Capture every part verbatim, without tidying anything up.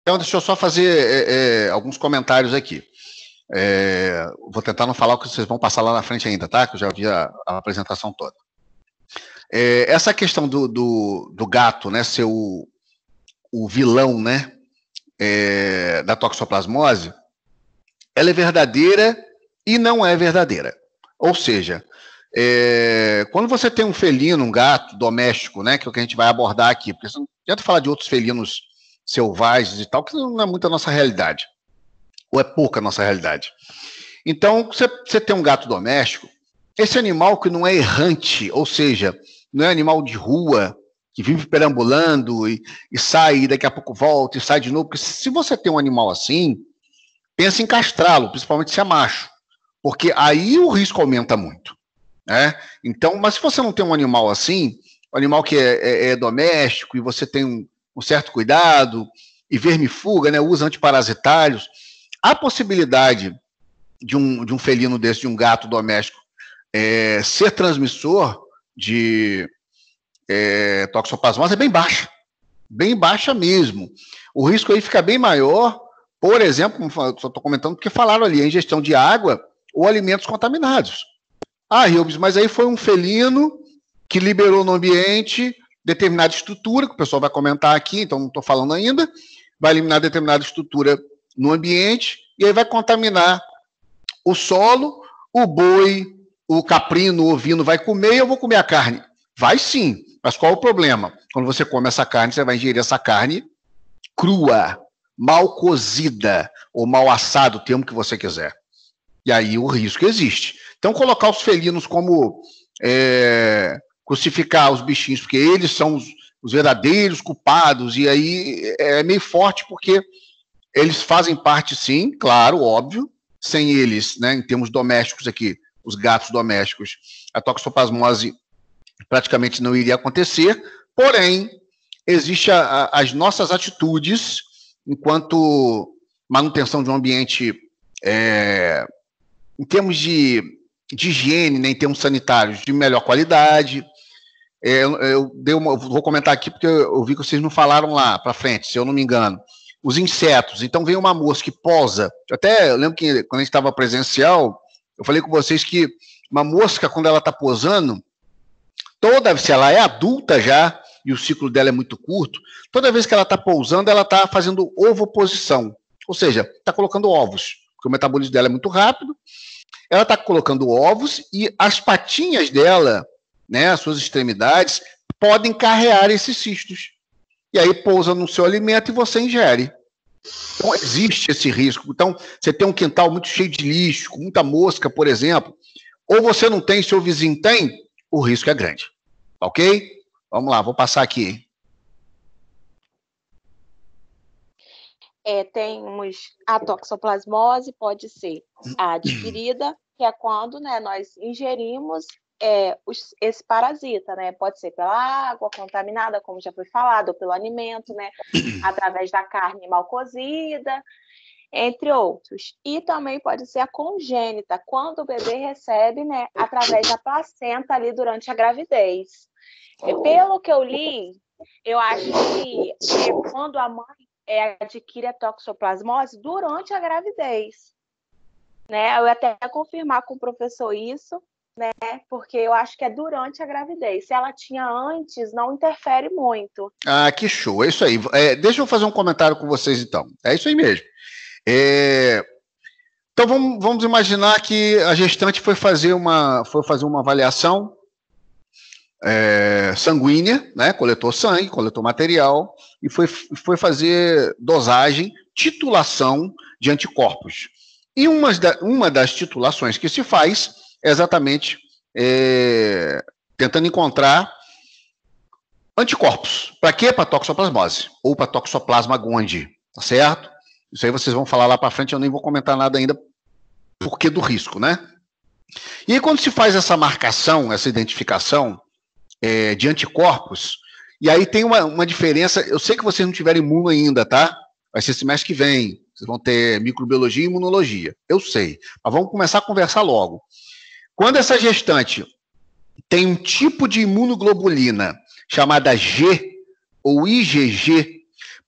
Então, deixa eu só fazer é, é, alguns comentários aqui. É, vou tentar não falar o que vocês vão passar lá na frente ainda, tá? Que eu já vi a, a apresentação toda. É, essa questão do, do, do gato, né, ser o, o vilão, né, é, da toxoplasmose, ela é verdadeira e não é verdadeira. Ou seja, é, quando você tem um felino, um gato doméstico, né, que é o que a gente vai abordar aqui, porque não adianta falar de outros felinos selvagens e tal, que não é muito a nossa realidade, ou é pouca a nossa realidade. Então, você, você tem um gato doméstico, esse animal que não é errante, ou seja, não é animal de rua, que vive perambulando e, e sai, e daqui a pouco volta e sai de novo, porque se você tem um animal assim, pensa em castrá-lo, principalmente se é macho, porque aí o risco aumenta muito, né? Então, mas se você não tem um animal assim, um animal que é, é, é doméstico e você tem um, um certo cuidado e vermifuga, né, usa antiparasitários, a possibilidade de um, de um felino desse, de um gato doméstico, é, ser transmissor de é, toxoplasmose é bem baixa, bem baixa mesmo. O risco aí fica bem maior, por exemplo, como só estou comentando, porque falaram ali, a ingestão de água ou alimentos contaminados. Ah, Rubens, mas aí foi um felino que liberou no ambiente determinada estrutura, que o pessoal vai comentar aqui, então não estou falando ainda, vai eliminar determinada estrutura no ambiente e aí vai contaminar o solo, o boi, o caprino, o ovino vai comer e eu vou comer a carne. Vai sim, mas qual o problema? Quando você come essa carne, você vai ingerir essa carne crua, mal cozida ou mal assada, o termo que você quiser. E aí o risco existe. Então, colocar os felinos como é, crucificar os bichinhos, porque eles são os, os verdadeiros culpados, e aí é meio forte, porque eles fazem parte, sim, claro, óbvio, sem eles, né, em termos domésticos aqui, os gatos domésticos, a toxoplasmose praticamente não iria acontecer, porém, existem as nossas atitudes enquanto manutenção de um ambiente é, em termos de, de higiene, né, em termos sanitários, de melhor qualidade. É, eu dei uma, vou comentar aqui porque eu vi que vocês não falaram lá para frente, se eu não me engano. Os insetos. Então, vem uma mosca que posa. Eu até eu lembro que quando a gente estava presencial, eu falei com vocês que uma mosca, quando ela está posando, toda, se ela é adulta já, e o ciclo dela é muito curto, toda vez que ela está pousando, ela está fazendo ovoposição. Ou seja, está colocando ovos, porque o metabolismo dela é muito rápido. Ela está colocando ovos e as patinhas dela, né, as suas extremidades, podem carrear esses cistos. E aí pousa no seu alimento e você ingere. Então, existe esse risco. Então, você tem um quintal muito cheio de lixo, com muita mosca, por exemplo, ou você não tem, seu vizinho tem, o risco é grande. Ok? Vamos lá, vou passar aqui. É, temos a toxoplasmose, pode ser a adquirida, que é quando, né, nós ingerimos é, os, esse parasita, né? Pode ser pela água contaminada, como já foi falado, ou pelo alimento, né? Através da carne mal cozida, entre outros. E também pode ser a congênita, quando o bebê recebe, né, através da placenta ali durante a gravidez. Pelo que eu li, eu acho que é quando a mãe é, adquire a toxoplasmose durante a gravidez. Né? Eu ia até confirmar com o professor isso, né? Porque eu acho que é durante a gravidez. Se ela tinha antes, não interfere muito. Ah, que show, é isso aí. É, deixa eu fazer um comentário com vocês, então. É isso aí mesmo. É... Então, vamos, vamos imaginar que a gestante foi fazer uma, foi fazer uma avaliação é, sanguínea, né? Coletou sangue, coletou material e foi, foi fazer dosagem, titulação de anticorpos. E uma, da, uma das titulações que se faz é exatamente é, tentando encontrar anticorpos. Para quê? Para toxoplasmose ou para toxoplasma gondii, tá certo? Isso aí vocês vão falar lá para frente, eu nem vou comentar nada ainda porque do risco, né? E aí, quando se faz essa marcação, essa identificação é, de anticorpos, e aí tem uma, uma diferença, eu sei que vocês não tiveram imuno ainda, tá? Vai ser semestre que vem, vocês vão ter microbiologia e imunologia, eu sei, mas vamos começar a conversar logo. Quando essa gestante tem um tipo de imunoglobulina chamada G ou I G G,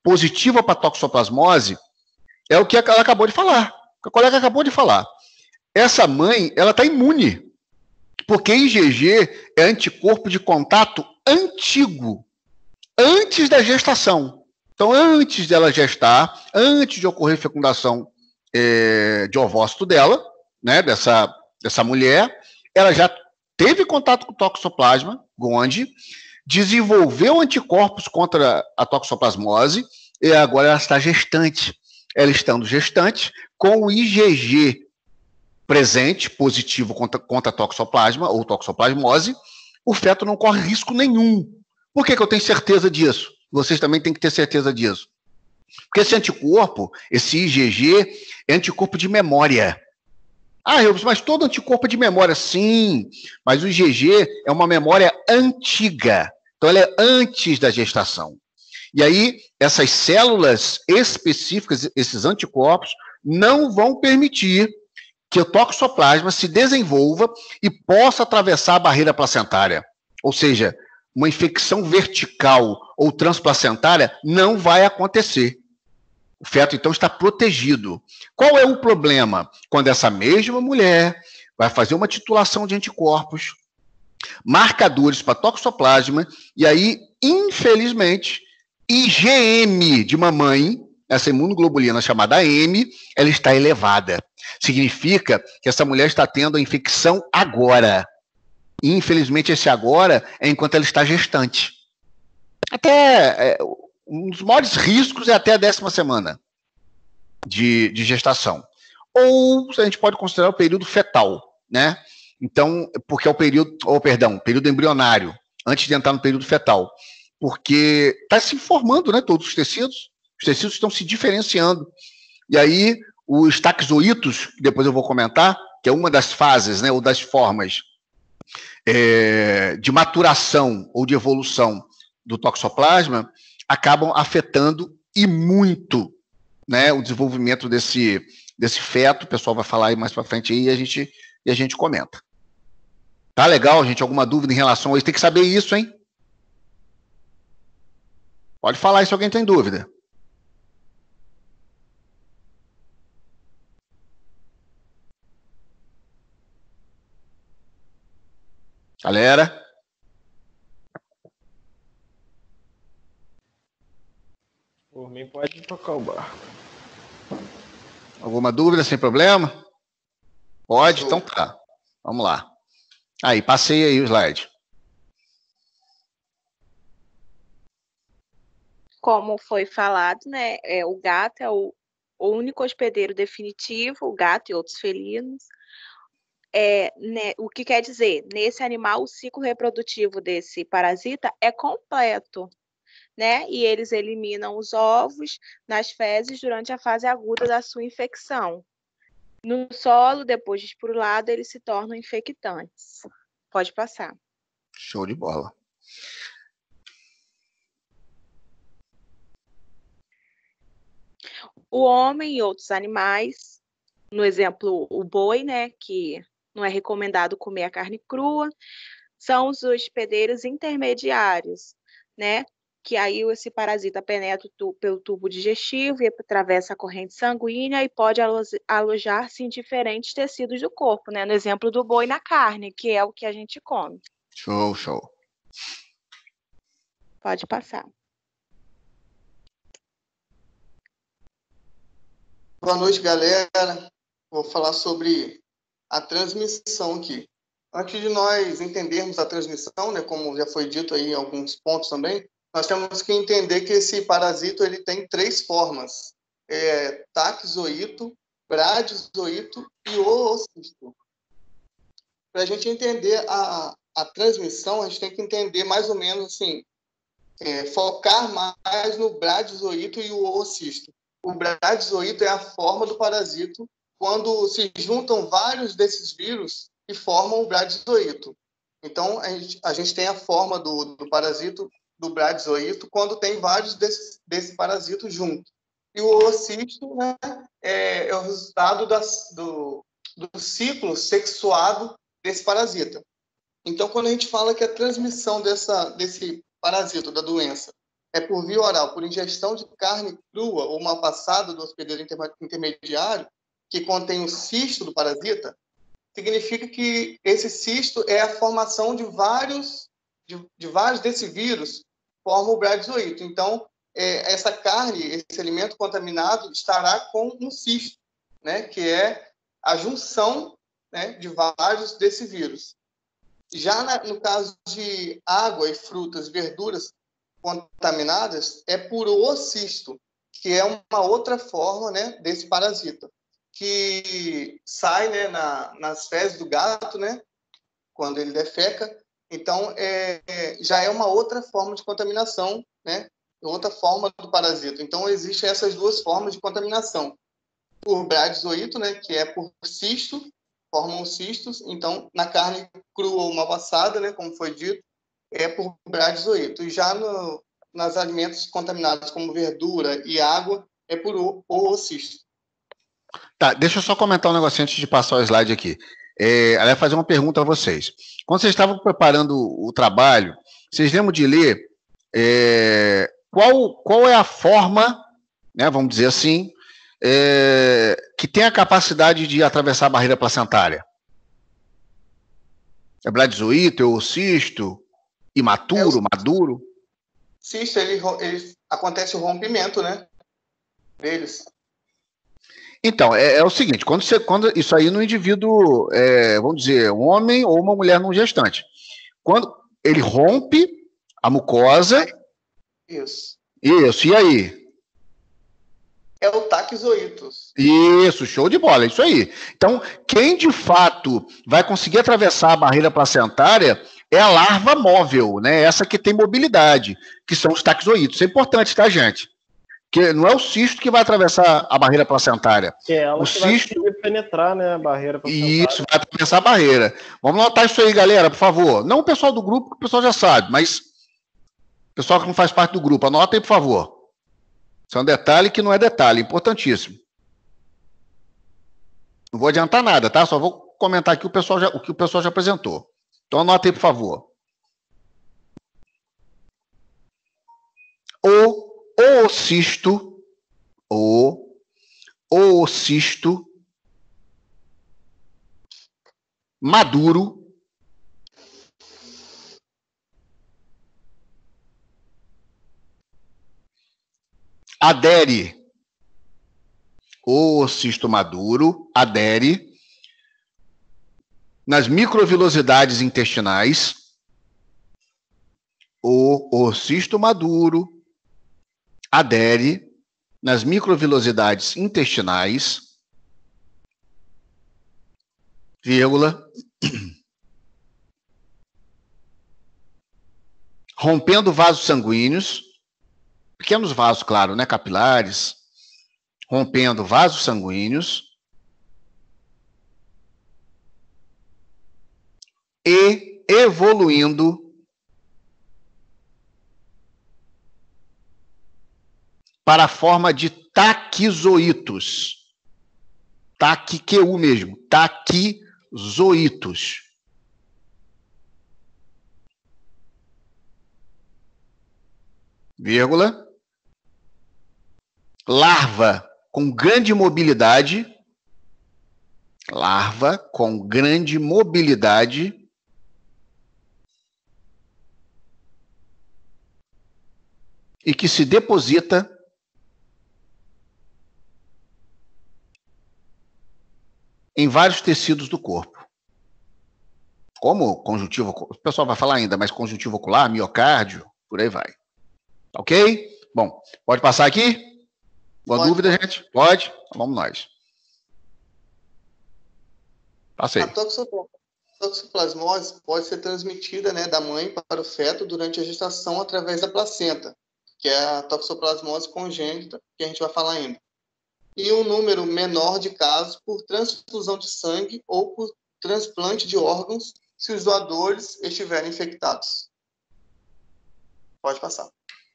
positiva para toxoplasmose é o que ela acabou de falar. A colega acabou de falar. Essa mãe, ela está imune, porque I G G é anticorpo de contato antigo, antes da gestação. Então, antes dela gestar, antes de ocorrer fecundação é, de ovócito dela, né, dessa, dessa mulher, ela já teve contato com o toxoplasma gondii, desenvolveu anticorpos contra a toxoplasmose e agora ela está gestante. Ela estando gestante, com o I G G presente, positivo contra, contra a toxoplasma ou toxoplasmose, o feto não corre risco nenhum. Por que que eu tenho certeza disso? Vocês também têm que ter certeza disso. Porque esse anticorpo, esse I G G, é anticorpo de memória. Ah, Rubens, mas todo anticorpo é de memória. Sim, mas o I G G é uma memória antiga. Então, ela é antes da gestação. E aí, essas células específicas, esses anticorpos, não vão permitir que o toxoplasma se desenvolva e possa atravessar a barreira placentária. Ou seja, uma infecção vertical ou transplacentária não vai acontecer. O feto, então, está protegido. Qual é o problema? Quando essa mesma mulher vai fazer uma titulação de anticorpos, marcadores para toxoplasma, e aí, infelizmente, I G M de mamãe, essa imunoglobulina chamada M, ela está elevada. Significa que essa mulher está tendo a infecção agora. E, infelizmente, esse agora é enquanto ela está gestante. Até... É, um dos maiores riscos é até a décima semana de, de gestação. Ou a gente pode considerar o período fetal, né? Então, porque é o período, ou perdão, período embrionário, antes de entrar no período fetal. Porque está se formando, né, todos os tecidos, os tecidos estão se diferenciando. E aí, os taxoítos, que depois eu vou comentar, que é uma das fases, né, ou das formas é, de maturação ou de evolução do toxoplasma, acabam afetando e muito, né, o desenvolvimento desse, desse feto. O pessoal vai falar aí mais para frente aí, e a gente, e a gente comenta. Tá legal, gente? Alguma dúvida em relação a isso? Tem que saber isso, hein? Pode falar aí se alguém tem dúvida. Galera? Por mim, pode tocar o barco. Alguma dúvida, sem problema? Pode? Então tá. Vamos lá. Aí, passei aí o slide. Como foi falado, né, é, o gato é o, o único hospedeiro definitivo, o gato e outros felinos. É, né, o que quer dizer, nesse animal, o ciclo reprodutivo desse parasita é completo, né? E eles eliminam os ovos nas fezes durante a fase aguda da sua infecção. No solo, depois de esporulado, eles se tornam infectantes. Pode passar. Show de bola. O homem e outros animais, no exemplo, o boi, né, que não é recomendado comer a carne crua, são os hospedeiros intermediários, né? Que aí esse parasita penetra pelo tubo digestivo e atravessa a corrente sanguínea e pode alojar-se em diferentes tecidos do corpo, né? No exemplo do boi na carne, que é o que a gente come. Show, show. Pode passar. Boa noite, galera. Vou falar sobre a transmissão aqui. Antes de nós entendermos a transmissão, né, como já foi dito aí em alguns pontos também, nós temos que entender que esse parasito ele tem três formas: é, taxoíto, bradizoíto e oocisto. Para a gente entender a, a transmissão, a gente tem que entender mais ou menos assim, é, focar mais no bradizoíto e o oocisto. O bradizoíto é a forma do parasito quando se juntam vários desses vírus e formam o bradizoíto. Então, a gente, a gente tem a forma do, do parasito do bradizoíto quando tem vários desses, desse parasito juntos. E o oocisto, né, é, é o resultado das, do, do ciclo sexuado desse parasita. Então, quando a gente fala que a transmissão dessa, desse parasito, da doença, é por via oral, por ingestão de carne crua ou mal passada do hospedeiro intermediário, que contém o cisto do parasita, significa que esse cisto é a formação de vários, de, de vários desse vírus, forma o bradyzoito. Então, é, essa carne, esse alimento contaminado, estará com um cisto, né, que é a junção, né, de vários desse vírus. Já na, no caso de água e frutas, verduras contaminadas, é por oocisto, que é uma outra forma, né, desse parasita, que sai, né, na, nas fezes do gato, né, quando ele defeca. Então, é, é, já é uma outra forma de contaminação, né, outra forma do parasita. Então, existem essas duas formas de contaminação. Por bradyzoito, né, que é por cisto, formam cistos. Então, na carne crua ou mal passada, né, como foi dito, é por bradyzoito. E já no, nos alimentos contaminados, como verdura e água, é por oocisto. Tá, deixa eu só comentar um negocinho antes de passar o slide aqui. É, aliás, fazer uma pergunta a vocês. Quando vocês estavam preparando o trabalho, vocês lembram de ler é, qual, qual é a forma, né, vamos dizer assim, é, que tem a capacidade de atravessar a barreira placentária? É bradyzoito, é oocisto, imaturo, É o... maduro? Cisto, ele, ele acontece o rompimento, né, deles. Então, é, é o seguinte, quando você, quando isso aí no indivíduo, é, vamos dizer, um homem ou uma mulher não gestante, quando ele rompe a mucosa, isso, isso, e aí? É o taquizoitos. Isso, show de bola, é isso aí. Então, quem de fato vai conseguir atravessar a barreira placentária é a larva móvel, né? Essa que tem mobilidade, que são os taquizoitos. Isso é importante, tá, gente? Que não é o cisto que vai atravessar a barreira placentária. É ela o que cisto vai penetrar, né, a barreira placentária. Isso, vai atravessar a barreira. Vamos notar isso aí, galera, por favor. Não o pessoal do grupo, que o pessoal já sabe, mas o pessoal que não faz parte do grupo, anota aí, por favor. Isso é um detalhe que não é detalhe, importantíssimo. Não vou adiantar nada, tá? Só vou comentar aqui o, pessoal já, o que o pessoal já apresentou. Então anota aí, por favor. O oocisto, o oocisto maduro adere, o oocisto maduro adere nas microvilosidades intestinais, o oocisto maduro adere nas microvilosidades intestinais, vírgula, rompendo vasos sanguíneos, pequenos vasos, claro, né, capilares, rompendo vasos sanguíneos e evoluindo para a forma de taquizoitos. Taquiqueu mesmo, taquizoitos. Vírgula. Larva com grande mobilidade, larva com grande mobilidade e que se deposita em vários tecidos do corpo. Como conjuntivo, o pessoal vai falar ainda, mas conjuntivo ocular, miocárdio, por aí vai. Ok? Bom, pode passar aqui? Boa pode, dúvida, pode. gente? Pode? Então, vamos nós. Passei. A toxoplasmose pode ser transmitida, né, da mãe para o feto durante a gestação através da placenta, que é a toxoplasmose congênita, que a gente vai falar ainda. E um número menor de casos por transfusão de sangue ou por transplante de órgãos, se os doadores estiverem infectados. Pode passar.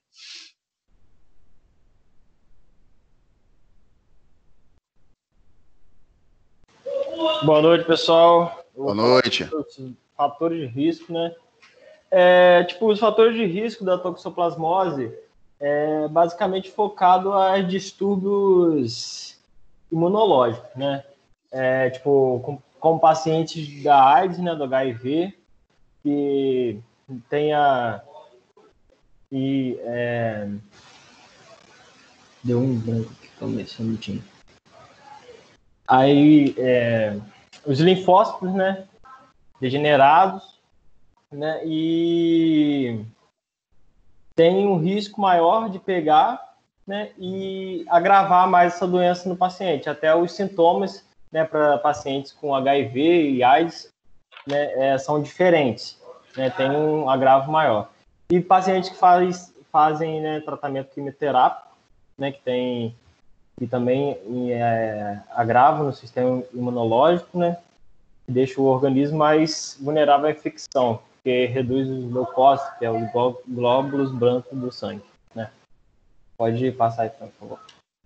Boa noite, pessoal. Boa noite. Fatores de risco, né? É, tipo, os fatores de risco da toxoplasmose é basicamente focado a distúrbios imunológicos, né? É, tipo, com, com pacientes da AIDS, né, do H I V, que tenha e é, deu um branco aqui, calma aí, só um minutinho. Aí, é, os linfócitos, né, degenerados, né, e tem um risco maior de pegar, né, e agravar mais essa doença no paciente. Até os sintomas, né, para pacientes com H I V e AIDS, né, é, são diferentes, né, tem um agravo maior. E pacientes que faz, fazem, né, tratamento quimioterápico, né, que tem que também é, agrava no sistema imunológico, né, que deixa o organismo mais vulnerável à infecção, porque reduz os leucócitos, que é os glóbulos brancos do sangue, né. Pode passar aí, por favor.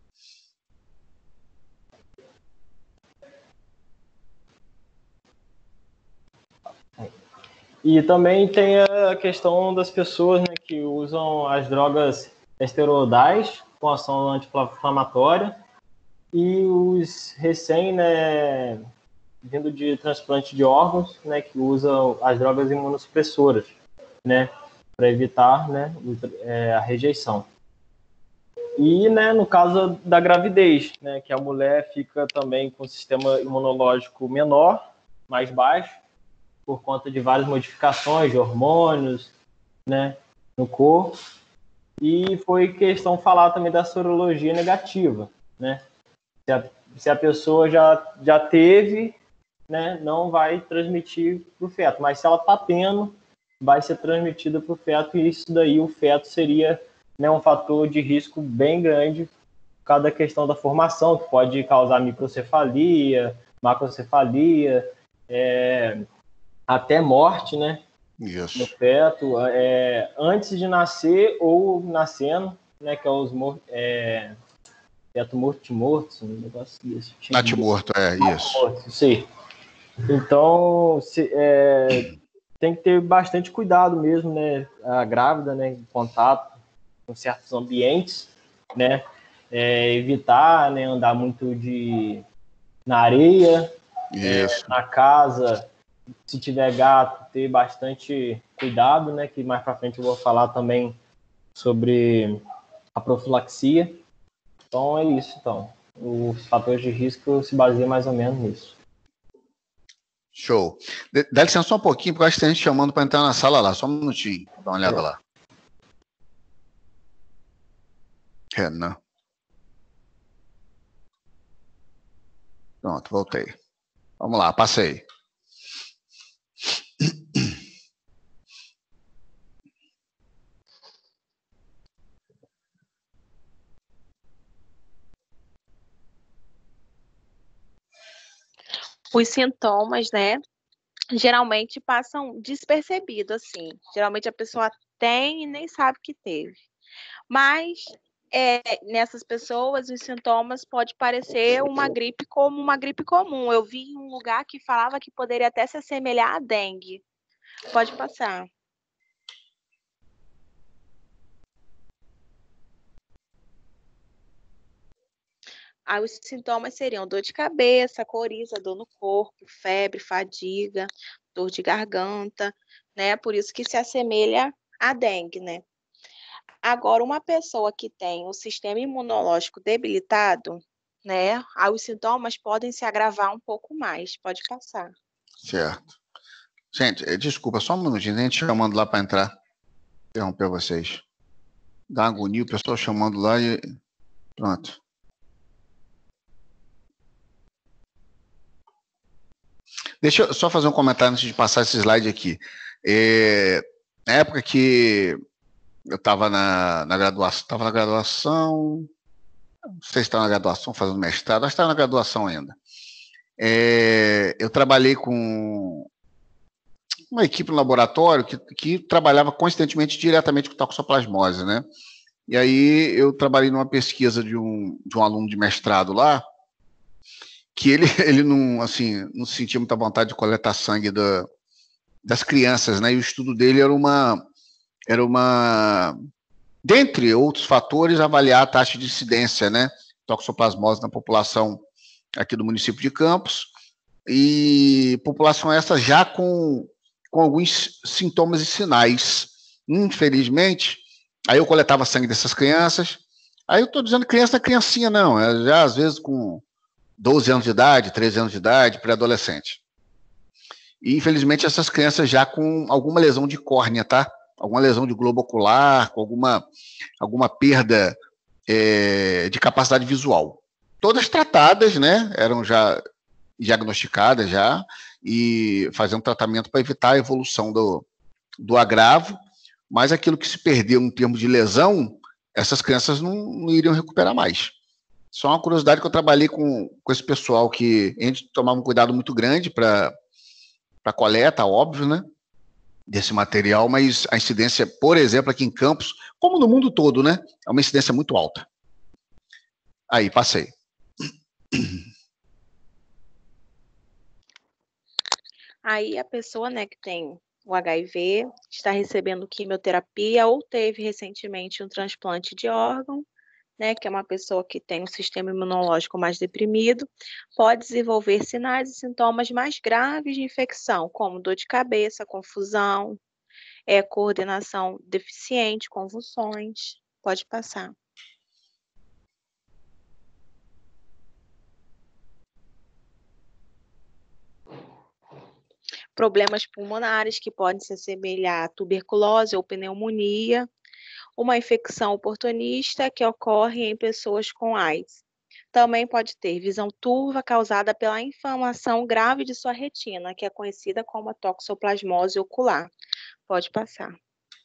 E também tem a questão das pessoas, né, que usam as drogas esteroidais com ação anti-inflamatória e os recém, né, vindo de transplante de órgãos, né, que usam as drogas imunossupressoras, né, para evitar, né, a rejeição. E, né, no caso da gravidez, né, que a mulher fica também com o sistema imunológico menor, mais baixo, por conta de várias modificações de hormônios, né, no corpo. E foi questão falar também da sorologia negativa, né? Se a, se a pessoa já, já teve, né, não vai transmitir para o feto, mas se ela está tendo, vai ser transmitida para o feto, e isso daí o feto seria, né, um fator de risco bem grande por causa da questão da formação, que pode causar microcefalia, macrocefalia, é, até morte, né? Isso. No feto, é, antes de nascer ou nascendo, né? Que é os é, feto morto-morto, um negócio desse tipo. Natimorto, é, isso. Sim. Então, se, é, tem que ter bastante cuidado mesmo, né? A grávida, né? Em contato com certos ambientes, né? É, evitar, né? Andar muito de, na areia, é, na casa. Se tiver gato, ter bastante cuidado, né? Que mais para frente eu vou falar também sobre a profilaxia. Então é isso, então. Os fatores de risco se baseiam mais ou menos nisso. Show. Dá licença só um pouquinho, porque eu acho que tem gente chamando para entrar na sala lá. Só um minutinho. Dá uma olhada lá. Renan. Pronto, voltei. Vamos lá, passei. Os sintomas, né, geralmente passam despercebidos, assim. Geralmente a pessoa tem e nem sabe que teve. Mas é, nessas pessoas, os sintomas podem parecer uma gripe como uma gripe comum. Eu vi em um lugar que falava que poderia até se assemelhar à dengue. Pode passar. Aí os sintomas seriam dor de cabeça, coriza, dor no corpo, febre, fadiga, dor de garganta, né? Por isso que se assemelha à dengue, né? Agora, uma pessoa que tem o sistema imunológico debilitado, né? Aí os sintomas podem se agravar um pouco mais. Pode passar. Certo. Gente, desculpa, só um minutinho, a gente chamando lá para entrar. Interromper vocês. Dá agonia, o pessoal chamando lá e... Pronto. Deixa eu só fazer um comentário antes de passar esse slide aqui. É, na época que eu estava na, na graduação, estava na graduação, não sei se estava na graduação, fazendo mestrado, acho que estava na graduação ainda. É, eu trabalhei com uma equipe no laboratório que, que trabalhava coincidentemente diretamente com toxoplasmose, né? E aí eu trabalhei numa pesquisa de um, de um aluno de mestrado lá, que ele, ele não, assim, não sentia muita vontade de coletar sangue da, das crianças, né? E o estudo dele era uma, era uma, dentre outros fatores, avaliar a taxa de incidência, né, toxoplasmose na população aqui do município de Campos, e população essa já com, com alguns sintomas e sinais. Infelizmente, aí eu coletava sangue dessas crianças, aí eu estou dizendo criança não é criancinha, não, é já às vezes com doze anos de idade, treze anos de idade, pré-adolescente. E, infelizmente, essas crianças já com alguma lesão de córnea, tá? Alguma lesão de globo ocular, com alguma, alguma perda é, de capacidade visual. Todas tratadas, né? Eram já diagnosticadas já, e fazendo tratamento para evitar a evolução do, do agravo, mas aquilo que se perdeu em termos de lesão, essas crianças não, não iriam recuperar mais. Só uma curiosidade que eu trabalhei com, com esse pessoal que a gente tomava um cuidado muito grande para a coleta, óbvio, né, desse material, mas a incidência, por exemplo, aqui em Campos, como no mundo todo, né, é uma incidência muito alta. Aí, passei. Aí a pessoa, né, que tem o H I V, está recebendo quimioterapia ou teve recentemente um transplante de órgão, né, que é uma pessoa que tem um sistema imunológico mais deprimido, pode desenvolver sinais e sintomas mais graves de infecção, como dor de cabeça, confusão, é, coordenação deficiente, convulsões. Pode passar. Problemas pulmonares que podem se assemelhar a tuberculose ou pneumonia, uma infecção oportunista que ocorre em pessoas com AIDS. Também pode ter visão turva causada pela inflamação grave de sua retina, que é conhecida como a toxoplasmose ocular. Pode passar.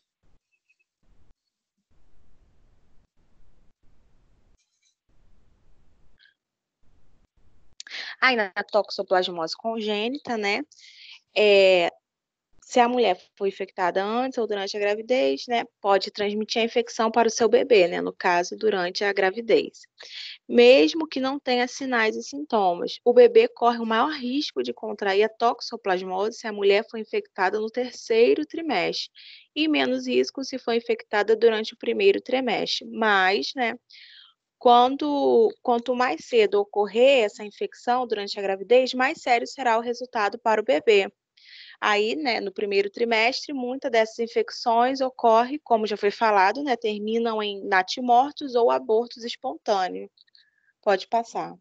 Aí na toxoplasmose congênita, né, é, se a mulher foi infectada antes ou durante a gravidez, né, pode transmitir a infecção para o seu bebê, né, no caso, durante a gravidez. Mesmo que não tenha sinais e sintomas, o bebê corre o maior risco de contrair a toxoplasmose se a mulher for infectada no terceiro trimestre, e menos risco se for infectada durante o primeiro trimestre. Mas, né, quando, quanto mais cedo ocorrer essa infecção durante a gravidez, mais sério será o resultado para o bebê. Aí, né, no primeiro trimestre, muitas dessas infecções ocorrem, como já foi falado, né, terminam em natimortos ou abortos espontâneos. Pode passar.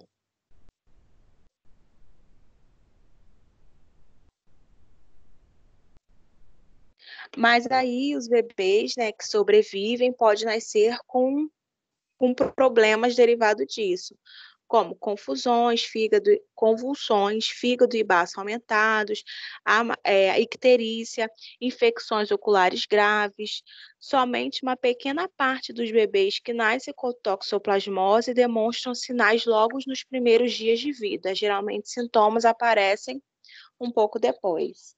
Mas aí os bebês, né, que sobrevivem podem nascer com, com problemas derivados disso, como confusões, fígado, convulsões, fígado e baço aumentados, a, é, a icterícia, infecções oculares graves. Somente uma pequena parte dos bebês que nascem com toxoplasmose demonstram sinais logo nos primeiros dias de vida. Geralmente, sintomas aparecem um pouco depois.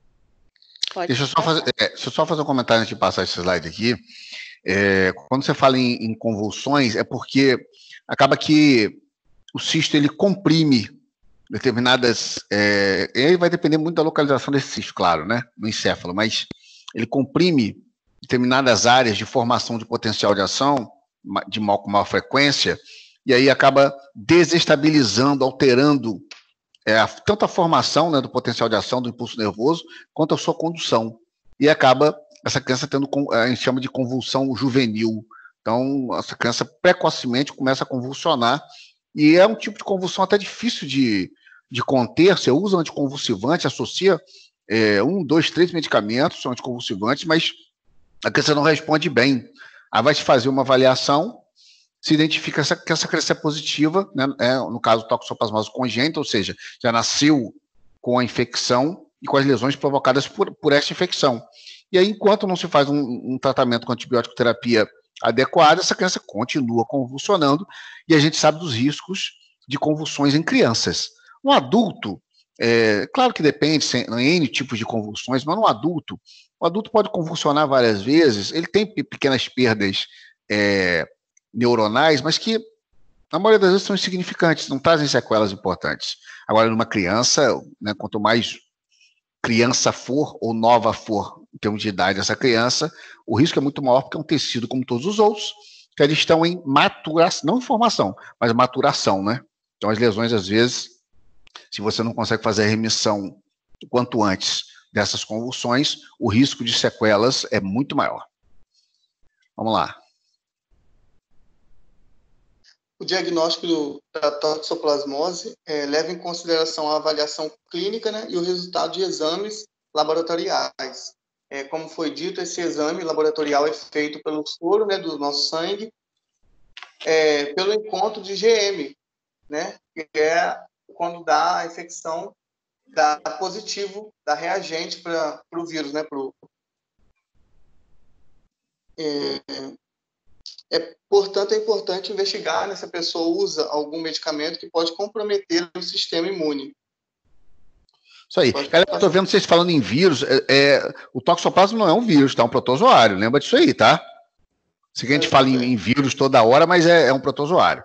Pode Deixa eu, só fazer, é, deixa eu só fazer um comentário antes de passar esse slide aqui. É, quando você fala em, em convulsões, é porque acaba que o cisto ele comprime determinadas. É, e aí vai depender muito da localização desse cisto, claro, né? No encéfalo, mas ele comprime determinadas áreas de formação de potencial de ação de maior, com maior frequência, e aí acaba desestabilizando, alterando é, a, tanto a formação, né, do potencial de ação do impulso nervoso, quanto a sua condução. E acaba essa criança tendo, a gente chama de convulsão juvenil. Então, essa criança precocemente começa a convulsionar, e é um tipo de convulsão até difícil de, de conter. Você usa anticonvulsivante, associa é, um, dois, três medicamentos, são anticonvulsivantes, mas a criança não responde bem. Aí vai se fazer uma avaliação, se identifica essa, que essa criança é positiva, né, é, no caso, toxoplasmose congênita, ou seja, já nasceu com a infecção e com as lesões provocadas por, por essa infecção. E aí, enquanto não se faz um, um tratamento com antibiótico terapia adequada, essa criança continua convulsionando, e a gente sabe dos riscos de convulsões em crianças. No adulto, é, claro que depende, tem N tipos de convulsões, mas no adulto, o adulto pode convulsionar várias vezes, ele tem pequenas perdas é, neuronais, mas que, na maioria das vezes, são insignificantes, não trazem sequelas importantes. Agora, numa criança, né, quanto mais criança for ou nova for, termos de idade dessa criança, o risco é muito maior porque é um tecido como todos os outros, que eles estão em maturação, não em formação, mas maturação, né? Então as lesões, às vezes, se você não consegue fazer a remissão o quanto antes dessas convulsões, o risco de sequelas é muito maior. Vamos lá. O diagnóstico do, da toxoplasmose é, leva em consideração a avaliação clínica, né, e o resultado de exames laboratoriais. É, como foi dito, esse exame laboratorial é feito pelo soro, né, do nosso sangue, é, pelo encontro de G M, né, que é quando dá a infecção, dá positivo, dá reagente para o vírus, né, pro, é, É, portanto, é importante investigar, né, se a pessoa usa algum medicamento que pode comprometer o sistema imune. Isso aí. Pode Galera, eu estou vendo vocês falando em vírus. É, é, o toxoplasma não é um vírus, tá? É um protozoário. Lembra disso aí, tá? Se a gente fala em, em vírus toda hora, mas é, é um protozoário.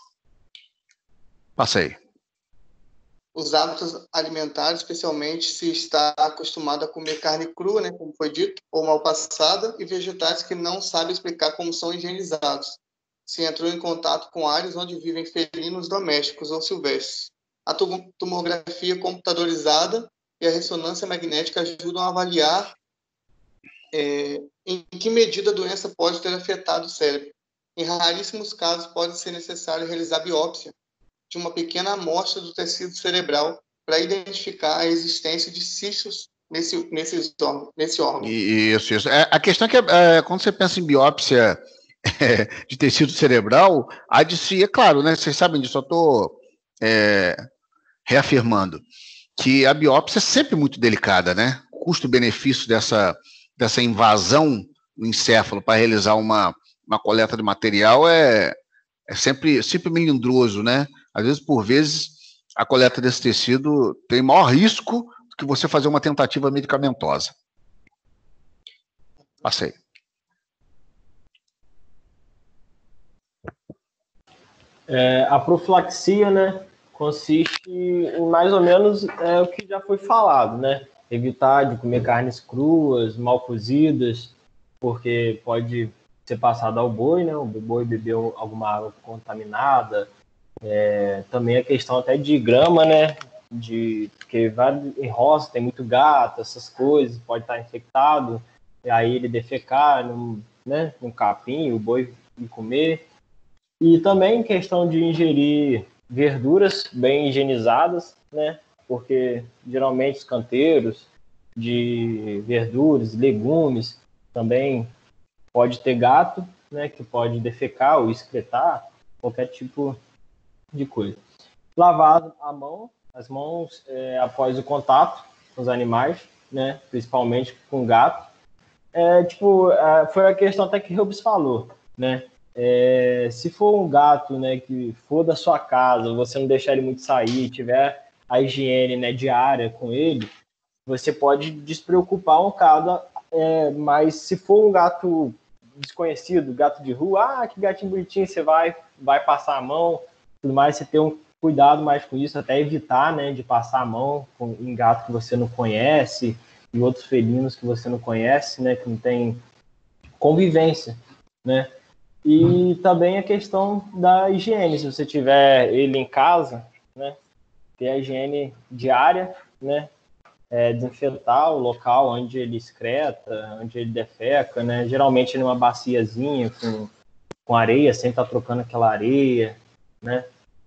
Passa aí. Os hábitos alimentares, especialmente se está acostumado a comer carne crua, né, como foi dito, ou mal passada, e vegetais que não sabe explicar como são higienizados. Se entrou em contato com áreas onde vivem felinos domésticos ou silvestres. A tomografia computadorizada e a ressonância magnética ajudam a avaliar é, em que medida a doença pode ter afetado o cérebro. Em raríssimos casos, pode ser necessário realizar biópsia de uma pequena amostra do tecido cerebral para identificar a existência de cistos nesse, nesse, nesse órgão. Isso, isso. É, a questão é que é, quando você pensa em biópsia é, de tecido cerebral, há de se, é claro, né? Vocês sabem disso, eu estou é, reafirmando que a biópsia é sempre muito delicada, né? O custo-benefício dessa, dessa invasão no encéfalo para realizar uma, uma coleta de material é, é sempre, sempre melindroso, né? Às vezes, por vezes, a coleta desse tecido tem maior risco do que você fazer uma tentativa medicamentosa. Passei. É, a profilaxia, né, consiste em mais ou menos é, o que já foi falado, né? Evitar de comer carnes cruas, mal cozidas, porque pode ser passado ao boi, né? O boi bebeu alguma água contaminada. É, também a questão até de grama, né? De, porque vai em roça, tem muito gato, essas coisas, pode estar infectado, e aí ele defecar num, né, num capim, o boi ir comer. E também questão de ingerir verduras bem higienizadas, né? Porque geralmente os canteiros de verduras, legumes, também pode ter gato, né? Que pode defecar ou excretar, qualquer tipo de coisa. Lavar a mão, as mãos é, após o contato com os animais, né? Principalmente com o gato. É, tipo, é, foi a questão até que o Rubens falou, né? É, se for um gato, né, que for da sua casa, você não deixar ele muito sair, tiver a higiene, né, diária com ele, você pode despreocupar um bocado, é, mas se for um gato desconhecido, gato de rua, ah, que gatinho bonitinho, você vai, vai passar a mão, tudo mais, você tem um cuidado mais com isso, até evitar, né, de passar a mão com, em gato que você não conhece, e outros felinos que você não conhece, né, que não tem convivência, né. E também a questão da higiene, se você tiver ele em casa, né, ter a higiene diária, né, é, desinfetar o local onde ele excreta, onde ele defeca, né, geralmente numa baciazinha com, com areia, sem estar trocando aquela areia, né,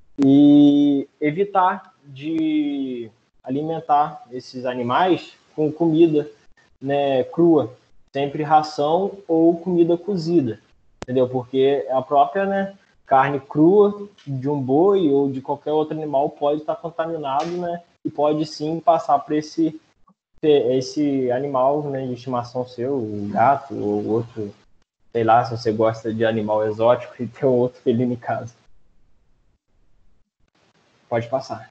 e evitar de alimentar esses animais com comida, né, crua, sempre ração ou comida cozida. Entendeu? Porque a própria, né, carne crua de um boi ou de qualquer outro animal pode estar contaminado, né, e pode sim passar para esse, esse animal, né, de estimação seu, o gato ou outro, sei lá, se você gosta de animal exótico e tem um outro felino em casa. Pode passar.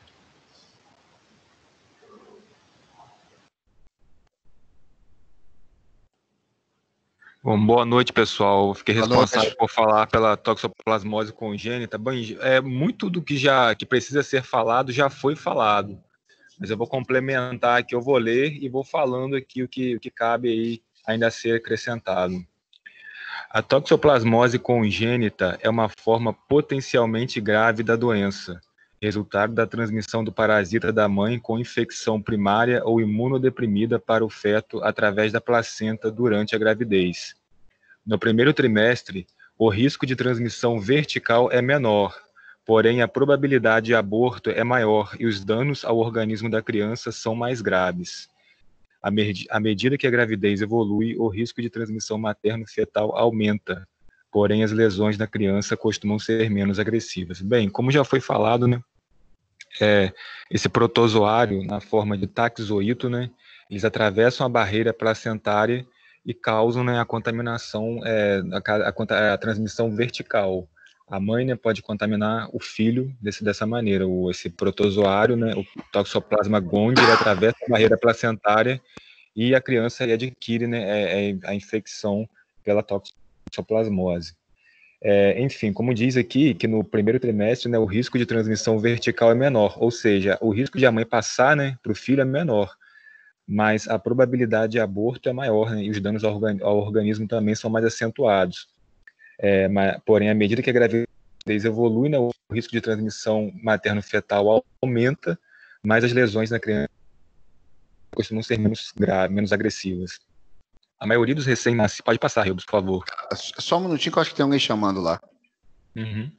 Bom, boa noite, pessoal. Eu fiquei responsável por falar pela toxoplasmose congênita. Bem, é, muito do que já que precisa ser falado já foi falado, mas eu vou complementar aqui, eu vou ler e vou falando aqui o que, o que cabe aí ainda a ser acrescentado. A toxoplasmose congênita é uma forma potencialmente grave da doença, resultado da transmissão do parasita da mãe com infecção primária ou imunodeprimida para o feto através da placenta durante a gravidez. No primeiro trimestre, o risco de transmissão vertical é menor, porém a probabilidade de aborto é maior e os danos ao organismo da criança são mais graves. À, med- à medida que a gravidez evolui, o risco de transmissão materno-fetal aumenta, porém as lesões da criança costumam ser menos agressivas. Bem, como já foi falado, né, é, esse protozoário, na forma de taxoíto, né, eles atravessam a barreira placentária e causam, né, a contaminação, é, a, a, a transmissão vertical. A mãe, né, pode contaminar o filho desse, dessa maneira. O, esse protozoário, né, o Toxoplasma gondii, ele atravessa a barreira placentária e a criança ele adquire, né, é, é, a infecção pela toxoplasmose. É, enfim, como diz aqui, que no primeiro trimestre, né, o risco de transmissão vertical é menor, ou seja, o risco de a mãe passar, né, para o filho é menor, mas a probabilidade de aborto é maior, né, e os danos ao, organ ao organismo também são mais acentuados. É, mas, porém, à medida que a gravidez evolui, né, o risco de transmissão materno-fetal aumenta, mas as lesões na criança costumam ser menos, menos agressivas. A maioria dos recém-nascidos... Pode passar, Rilbos, por favor. Só um minutinho que eu acho que tem alguém chamando lá. Uhum.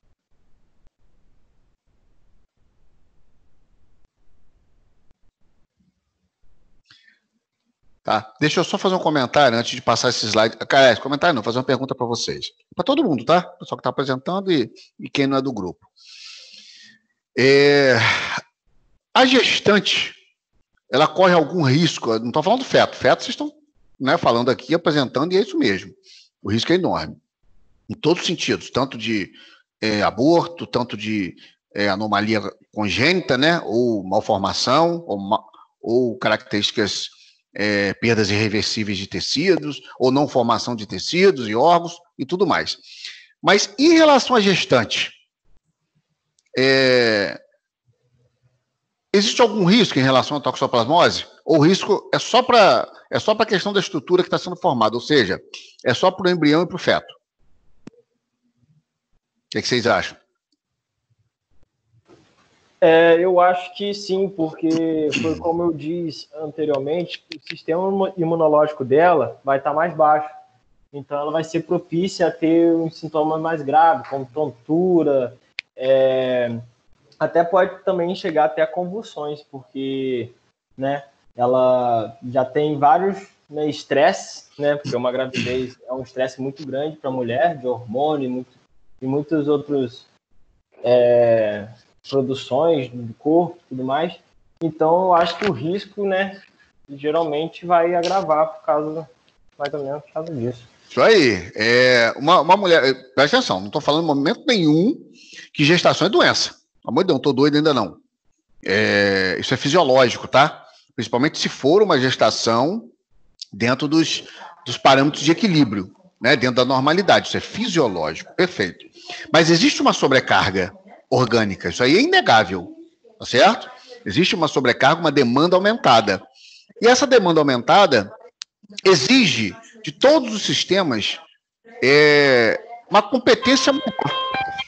Tá? Deixa eu só fazer um comentário antes de passar esse slide. Cara, comentário não, fazer uma pergunta para vocês. Para todo mundo, tá? O pessoal que está apresentando e, e quem não é do grupo. É... A gestante, ela corre algum risco? Não estou falando do feto. Feto vocês estão, né, falando aqui, apresentando, e é isso mesmo. O risco é enorme. Em todos os sentidos. Tanto de é, aborto, tanto de é, anomalia congênita, né? Ou malformação, ou, ma... ou características... É, perdas irreversíveis de tecidos, ou não formação de tecidos e órgãos, e tudo mais. Mas, em relação à gestante, é, existe algum risco em relação à toxoplasmose? Ou o risco é só para é só para a questão da estrutura que está sendo formada, ou seja, é só para o embrião e para o feto? O que, é que vocês acham? É, eu acho que sim, porque foi como eu disse anteriormente, o sistema imunológico dela vai estar mais baixo. Então ela vai ser propícia a ter um sintoma mais grave, como tontura, é, até pode também chegar até a convulsões, porque, né, ela já tem vários né, estresses, né, porque uma gravidez é um estresse muito grande para a mulher, de hormônio muito, e muitos outros... É, produções do corpo e tudo mais. Então, eu acho que o risco, né, geralmente vai agravar por causa, mais ou menos, por causa disso. Isso aí. É, uma, uma mulher... Presta atenção, não estou falando em momento nenhum que gestação é doença. Amor de Deus, não estou doido ainda não. É, isso é fisiológico, tá? Principalmente se for uma gestação dentro dos, dos parâmetros de equilíbrio, né, dentro da normalidade. Isso é fisiológico, perfeito. Mas existe uma sobrecarga orgânica, isso aí é inegável, tá certo? Existe uma sobrecarga, uma demanda aumentada. E essa demanda aumentada exige de todos os sistemas é, uma competência maior.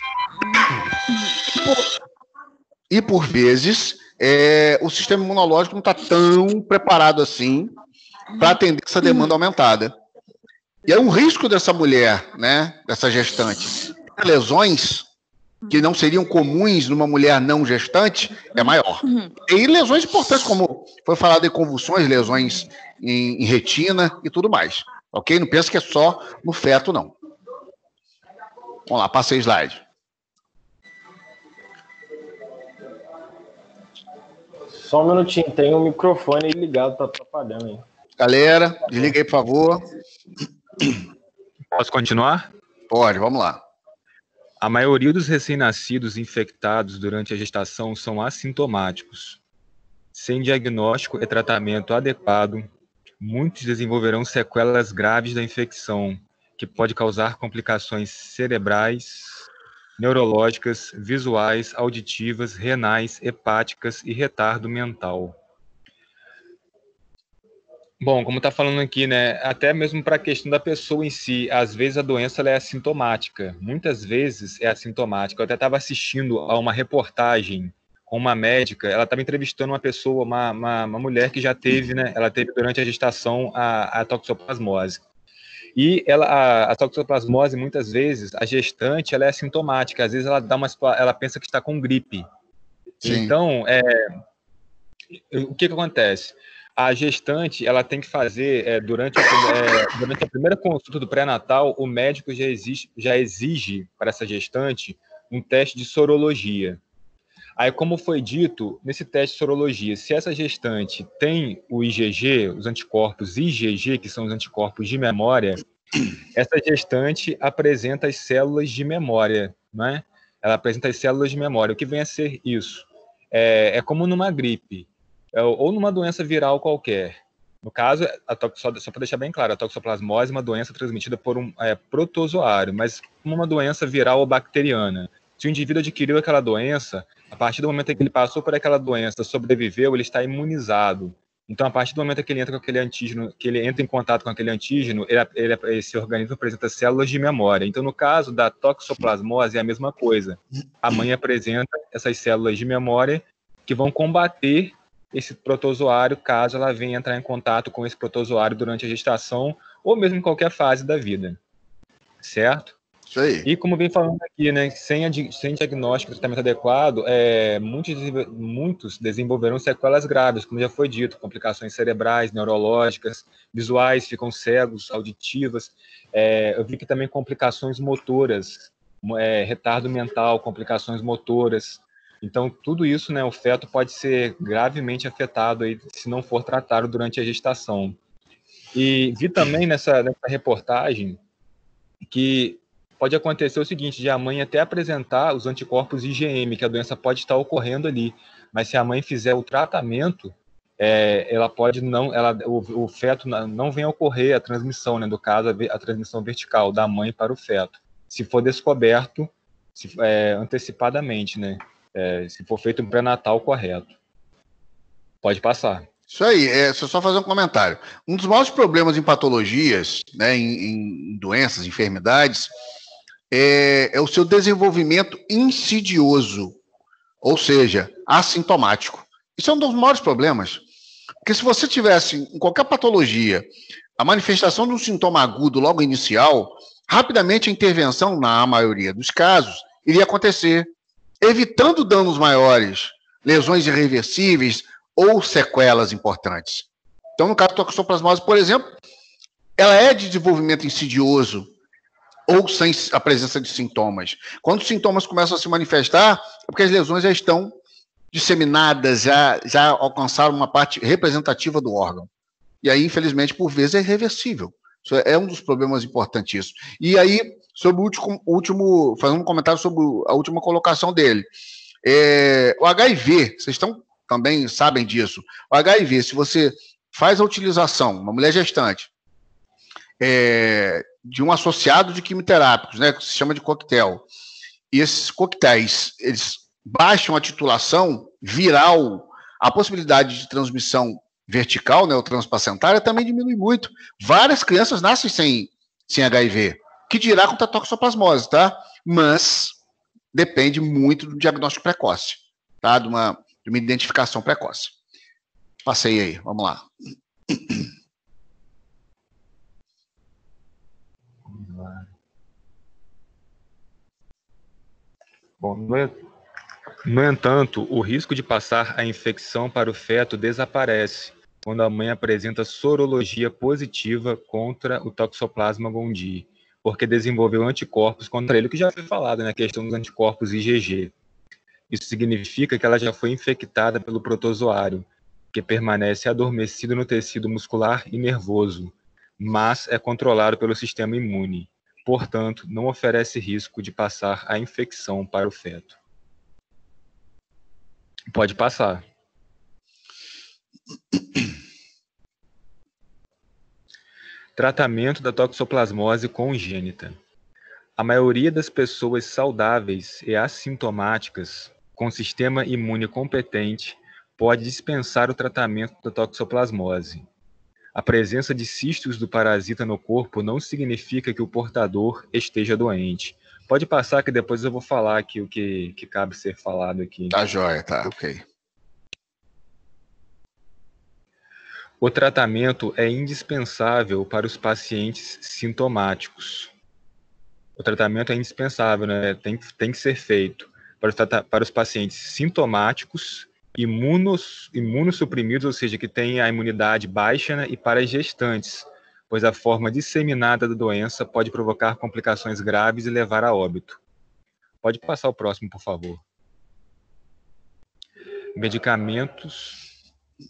E por, e por vezes, é, o sistema imunológico não está tão preparado assim para atender essa demanda aumentada. E aí um risco dessa mulher, né, dessa gestante, ter lesões que não seriam comuns numa mulher não gestante, é maior. E lesões importantes, como foi falado em convulsões, lesões em, em retina e tudo mais. Ok? Não pensa que é só no feto, não. Vamos lá, passei o slide. Só um minutinho, tem um microfone aí ligado, tá atrapalhando aí. Galera, desliga aí, por favor. Posso continuar? Pode, vamos lá. A maioria dos recém-nascidos infectados durante a gestação são assintomáticos. Sem diagnóstico e tratamento adequado, muitos desenvolverão sequelas graves da infecção, que pode causar complicações cerebrais, neurológicas, visuais, auditivas, renais, hepáticas e retardo mental. Bom, como está falando aqui, né, até mesmo para a questão da pessoa em si, às vezes a doença ela é assintomática, muitas vezes é assintomática. Eu até estava assistindo a uma reportagem com uma médica, ela estava entrevistando uma pessoa, uma, uma, uma mulher que já teve, né, ela teve durante a gestação a, a toxoplasmose. E ela, a, a toxoplasmose, muitas vezes, a gestante, ela é assintomática, às vezes ela, dá uma, ela pensa que está com gripe. Sim. Então, é, o que, que acontece? A gestante, ela tem que fazer, é, durante, é, durante a primeira consulta do pré-natal, o médico já exige, já exige para essa gestante um teste de sorologia. Aí, como foi dito, nesse teste de sorologia, se essa gestante tem o I G G, os anticorpos I G G, que são os anticorpos de memória, essa gestante apresenta as células de memória, né? Ela apresenta as células de memória. O que vem a ser isso? É, é como numa gripe, é, ou numa doença viral qualquer. No caso, a toxo, só para deixar bem claro, a toxoplasmose é uma doença transmitida por um é, protozoário, mas como uma doença viral ou bacteriana. Se o indivíduo adquiriu aquela doença, a partir do momento em que ele passou por aquela doença, sobreviveu, ele está imunizado. Então, a partir do momento que ele entra com aquele antígeno, que ele entra em contato com aquele antígeno, ele, ele, esse organismo apresenta células de memória. Então, no caso da toxoplasmose, é a mesma coisa. A mãe apresenta essas células de memória que vão combater esse protozoário caso ela venha entrar em contato com esse protozoário durante a gestação ou mesmo em qualquer fase da vida. Certo? Isso aí. E como vem falando aqui, né, sem, a, sem diagnóstico e tratamento adequado, é, muitos, muitos desenvolverão sequelas graves, como já foi dito, complicações cerebrais, neurológicas, visuais, ficam cegos, auditivas. É, eu vi que também complicações motoras, é, retardo mental, complicações motoras. Então, tudo isso, né, o feto pode ser gravemente afetado aí, se não for tratado durante a gestação. E vi também nessa, nessa reportagem que pode acontecer o seguinte, de a mãe até apresentar os anticorpos I G M, que a doença pode estar ocorrendo ali, mas se a mãe fizer o tratamento, é, ela pode não, ela, o, o feto não vem a ocorrer a transmissão, né, do caso, a, a transmissão vertical da mãe para o feto, se for descoberto se, é, antecipadamente, né, é, se for feito um pré-natal correto. Pode passar. Isso aí, é, deixa eu só fazer um comentário. Um dos maiores problemas em patologias, né, em, em doenças, enfermidades, é, é o seu desenvolvimento insidioso, ou seja, assintomático. Isso é um dos maiores problemas. Porque se você tivesse, em qualquer patologia, a manifestação de um sintoma agudo logo inicial, rapidamente a intervenção, na maioria dos casos, iria acontecer, evitando danos maiores, lesões irreversíveis ou sequelas importantes. Então, no caso da toxoplasmose, por exemplo, ela é de desenvolvimento insidioso ou sem a presença de sintomas. Quando os sintomas começam a se manifestar, é porque as lesões já estão disseminadas, já, já alcançaram uma parte representativa do órgão. E aí, infelizmente, por vezes é irreversível. Isso é um dos problemas importantíssimos. E aí, sobre o último, último fazendo um comentário sobre a última colocação dele. É, o H I V, vocês estão também sabem disso. O H I V, se você faz a utilização, uma mulher gestante, é, de um associado de quimioterápicos, né, que se chama de coquetel, e esses coquetéis, eles baixam a titulação viral, a possibilidade de transmissão vertical, né, ou transplacentária, também diminui muito. Várias crianças nascem sem, sem H I V, que dirá contra a toxoplasmose, tá? Mas depende muito do diagnóstico precoce, tá? De uma, de uma identificação precoce. Passei aí, vamos lá. Bom, no, no entanto, o risco de passar a infecção para o feto desaparece quando a mãe apresenta sorologia positiva contra o Toxoplasma gondii, porque desenvolveu anticorpos contra ele, o que já foi falado na, né, questão dos anticorpos I G G. Isso significa que ela já foi infectada pelo protozoário, que permanece adormecido no tecido muscular e nervoso, mas é controlado pelo sistema imune. Portanto, não oferece risco de passar a infecção para o feto. Pode passar. Tratamento da toxoplasmose congênita. A maioria das pessoas saudáveis e assintomáticas com sistema imune competente pode dispensar o tratamento da toxoplasmose. A presença de cistos do parasita no corpo não significa que o portador esteja doente. Pode passar que depois eu vou falar aqui o que, que cabe ser falado aqui. Tá jóia, tá, ok. O tratamento é indispensável para os pacientes sintomáticos. O tratamento é indispensável, né? Tem, tem que ser feito para os, para os pacientes sintomáticos, imunos, imunossuprimidos, ou seja, que têm a imunidade baixa, né? E para as gestantes, pois a forma disseminada da doença pode provocar complicações graves e levar a óbito. Pode passar o próximo, por favor. Medicamentos...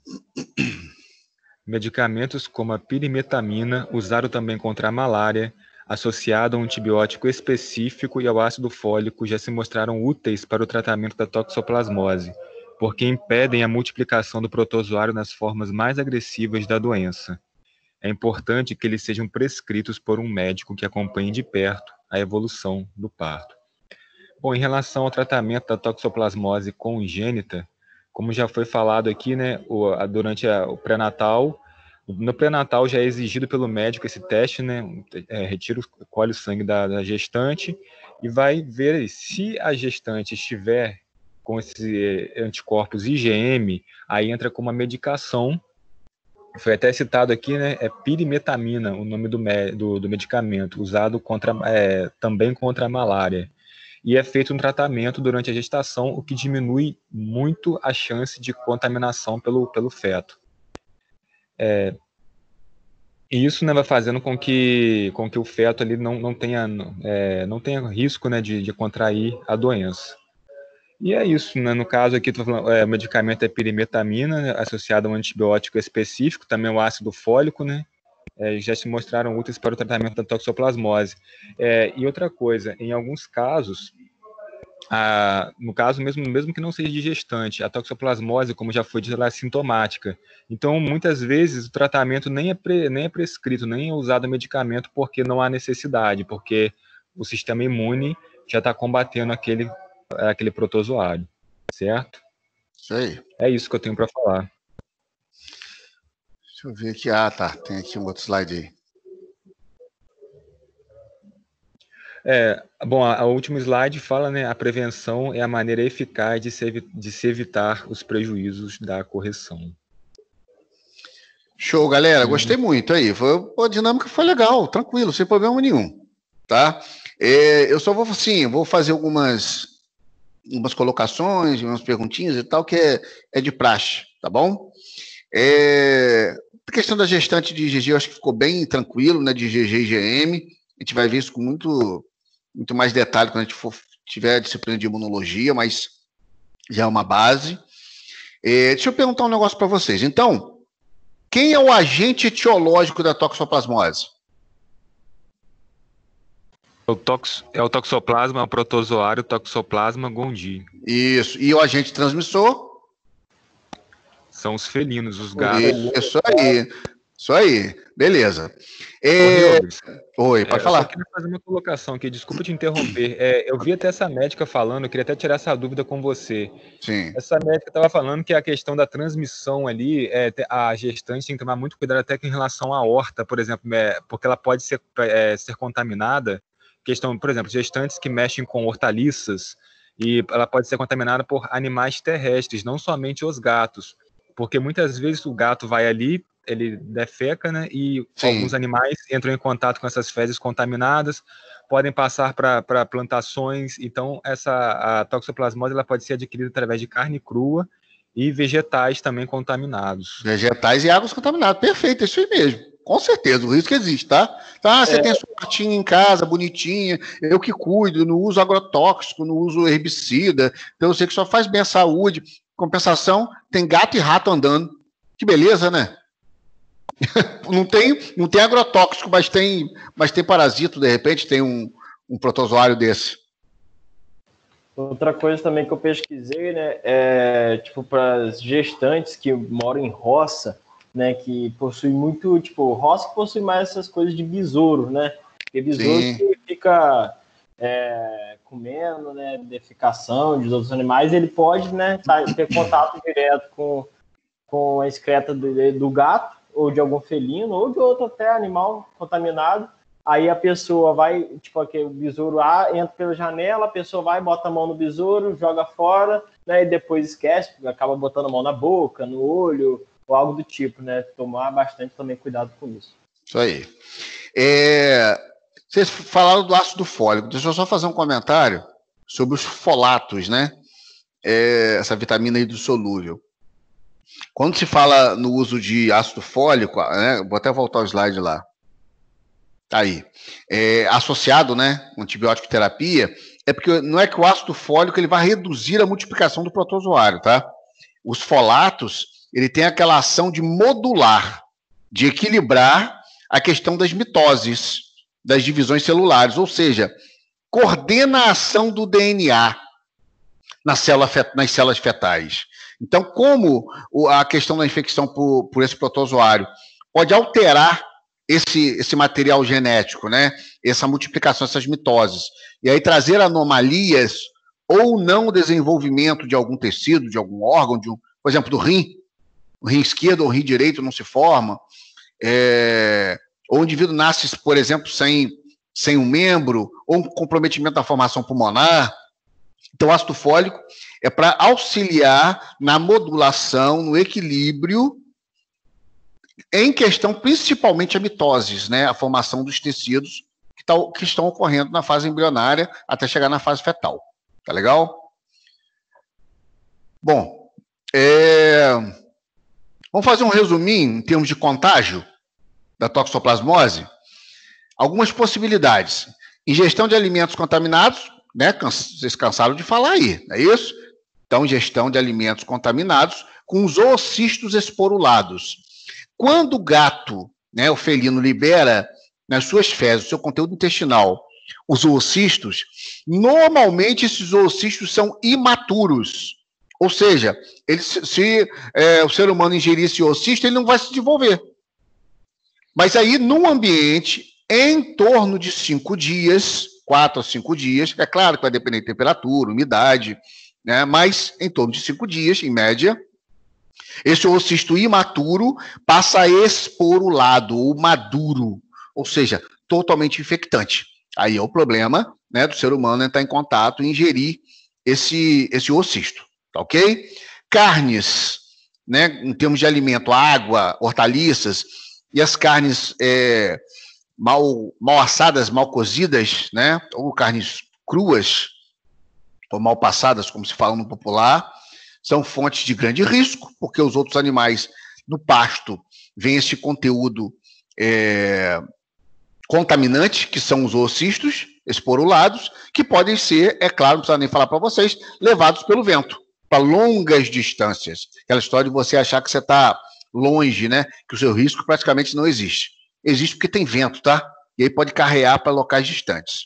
Medicamentos como a pirimetamina, usado também contra a malária, associado a um antibiótico específico e ao ácido fólico, já se mostraram úteis para o tratamento da toxoplasmose, porque impedem a multiplicação do protozoário nas formas mais agressivas da doença. É importante que eles sejam prescritos por um médico que acompanhe de perto a evolução do parto. Bom, em relação ao tratamento da toxoplasmose congênita, como já foi falado aqui, né, o, a, durante a, o pré-natal, no pré-natal já é exigido pelo médico esse teste, né, é, retira, colhe o sangue da, da gestante e vai ver se a gestante estiver com esses anticorpos I G M, aí entra com uma medicação, foi até citado aqui, né, é pirimetamina, o nome do, do, do medicamento, usado contra, é, também contra a malária. E é feito um tratamento durante a gestação, o que diminui muito a chance de contaminação pelo, pelo feto. É, e isso, né, vai fazendo com que, com que o feto ali não, não, tenha, é, não tenha risco, né, de, de contrair a doença. E é isso, né, no caso aqui, tô falando, é, o medicamento é pirimetamina, né, associado a um antibiótico específico, também o ácido fólico, né, É, já se mostraram úteis para o tratamento da toxoplasmose. É, e outra coisa, em alguns casos, a, no caso mesmo, mesmo que não seja de gestante, a toxoplasmose, como já foi dito, ela é sintomática. Então, muitas vezes, o tratamento nem é, pre, nem é prescrito, nem é usado medicamento porque não há necessidade, porque o sistema imune já está combatendo aquele, aquele protozoário, certo? Isso aí. É isso que eu tenho para falar. Deixa eu ver aqui. Ah, tá. Tem aqui um outro slide aí. É, bom, a, a último slide fala, né, a prevenção é a maneira eficaz de se, de se evitar os prejuízos da correção. Show, galera. Gostei muito aí. Foi, a dinâmica foi legal, tranquilo, sem problema nenhum. Tá? É, eu só vou, assim, vou fazer algumas, algumas colocações, umas perguntinhas e tal, que é, é de praxe, tá bom? É, a questão da gestante de I G G, eu acho que ficou bem tranquilo, né? De I G G e I G M. A gente vai ver isso com muito, muito mais detalhe quando a gente for, tiver a disciplina de imunologia, mas já é uma base. É, deixa eu perguntar um negócio para vocês. Então, quem é o agente etiológico da toxoplasmose? O tox, é o toxoplasma, o protozoário, Toxoplasma gondii. Isso. E o agente transmissor? São os felinos, os gatos. Isso aí. Isso aí. Beleza. É... Oi, pode é, falar. Eu só queria fazer uma colocação aqui, desculpa te interromper. É, eu vi até essa médica falando, eu queria até tirar essa dúvida com você. Sim. Essa médica estava falando que a questão da transmissão ali, é, a gestante tem que tomar muito cuidado até em relação à horta, por exemplo, é, porque ela pode ser, é, ser contaminada. Questão, por exemplo, gestantes que mexem com hortaliças, e ela pode ser contaminada por animais terrestres, não somente os gatos. Porque muitas vezes o gato vai ali, ele defeca, né? E Sim. alguns animais entram em contato com essas fezes contaminadas, podem passar para plantações. Então, essa a toxoplasmose ela pode ser adquirida através de carne crua e vegetais também contaminados. Vegetais e águas contaminadas. Perfeito, é isso aí mesmo. Com certeza, o risco existe, tá? Tá, você é. tem a sua hortinha em casa, bonitinha, eu que cuido, não uso agrotóxico, não uso herbicida, então eu sei que só faz bem à saúde. Compensação, tem gato e rato andando. Que beleza, né? não, tem, não tem agrotóxico, mas tem, mas tem parasito, de repente tem um, um protozoário desse. Outra coisa também que eu pesquisei, né, é tipo para as gestantes que moram em roça, né, que possui muito, tipo, roça possui mais essas coisas de besouro, né? Porque besouro que fica é, comendo, né, defecação de outros animais, ele pode, né, ter contato direto com, com a excreta do, do gato ou de algum felino, ou de outro até animal contaminado. Aí a pessoa vai, tipo, aqui, o besouro ah, entra pela janela, a pessoa vai, bota a mão no besouro, joga fora, né, e depois esquece, acaba botando a mão na boca, no olho, ou algo do tipo, né? Tomar bastante também cuidado com isso. Isso aí. É, vocês falaram do ácido fólico. Deixa eu só fazer um comentário sobre os folatos, né? É, essa vitamina hidrossolúvel. Quando se fala no uso de ácido fólico, né? Vou até voltar o slide lá. Tá aí. É, associado, né, com antibiótico terapia, é porque não é que o ácido fólico ele vai reduzir a multiplicação do protozoário, tá? Os folatos, ele tem aquela ação de modular, de equilibrar a questão das mitoses, das divisões celulares, ou seja, coordena a ação do D N A nas células, nas células fetais. Então, como a questão da infecção por, por esse protozoário pode alterar esse, esse material genético, né? Essa multiplicação, essas mitoses, e aí trazer anomalias ou não desenvolvimento de algum tecido, de algum órgão, de um, por exemplo, do rim, o rim esquerdo ou o rim direito não se forma, é, ou o indivíduo nasce, por exemplo, sem, sem um membro, ou um comprometimento da formação pulmonar. Então, o ácido fólico é para auxiliar na modulação, no equilíbrio, em questão principalmente a mitoses, né, a formação dos tecidos que, tá, que estão ocorrendo na fase embrionária até chegar na fase fetal. Tá legal? Bom, é... vamos fazer um resuminho em termos de contágio da toxoplasmose. Algumas possibilidades. Ingestão de alimentos contaminados, né? Vocês cansaram de falar aí, não é isso? Então, ingestão de alimentos contaminados com os oocistos esporulados. Quando o gato, né, o felino, libera nas suas fezes o seu conteúdo intestinal, os oocistos, normalmente esses oocistos são imaturos. Ou seja, ele, se, se é, o ser humano ingerir esse oocisto, ele não vai se desenvolver. Mas aí, num ambiente, em torno de cinco dias, quatro a cinco dias, é claro que vai depender de temperatura, umidade, né, mas em torno de cinco dias, em média, esse oocisto imaturo passa a esporulado, ou maduro, ou seja, totalmente infectante. Aí é o problema, né, do ser humano entrar em contato e ingerir esse, esse oocisto, tá ok? Carnes, né, em termos de alimento, água, hortaliças, e as carnes é, mal, mal assadas, mal cozidas, né, ou carnes cruas, ou mal passadas, como se fala no popular, são fontes de grande risco, porque os outros animais no pasto vêm esse conteúdo é, contaminante, que são os oocistos esporulados, que podem ser, é claro, não precisa nem falar para vocês, levados pelo vento, para longas distâncias. Aquela história de você achar que você está longe, né? Que o seu risco praticamente não existe. Existe porque tem vento, tá? E aí pode carrear para locais distantes.